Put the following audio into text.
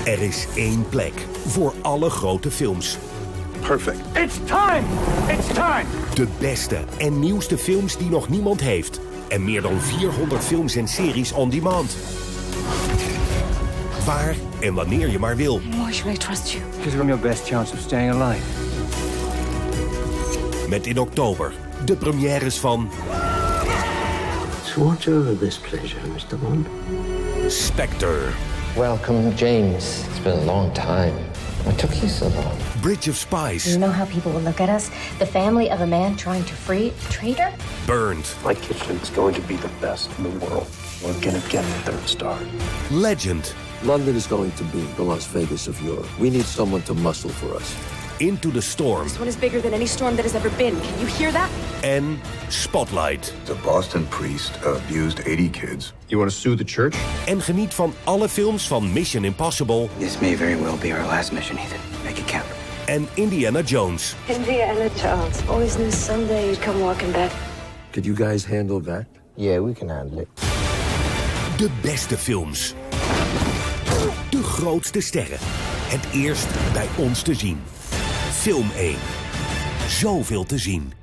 Er is één plek voor alle grote films. Perfect. It's time! It's time! De beste en nieuwste films die nog niemand heeft. En meer dan 400 films en series on demand. Waar en wanneer je maar wil. Why should I trust you? Because we're your best chance of staying alive. Met in oktober de premières van... So watch over this pleasure, Mr. Bond. Spectre. Welcome, James. It's been a long time. What took you so long? Bridge of Spies. You know how people will look at us? The family of a man trying to free a traitor? Burned. My kitchen is going to be the best in the world. We're gonna get the 3rd star. Legend. London is going to be the Las Vegas of Europe. We need someone to muscle for us. Into the Storm. This one is bigger than any storm that has ever been. Can you hear that? En Spotlight. The Boston priest abused 80 kids. You want to sue the church? En geniet van alle films van Mission Impossible This may very well be our last mission, Ethan. Make it count. en Indiana Jones. Indiana Jones. Always knew someday you'd come walking back. Could you guys handle that? Yeah, we can handle it. De beste films. De grootste sterren. Het eerst bij ons te zien. Film 1. Zoveel te zien.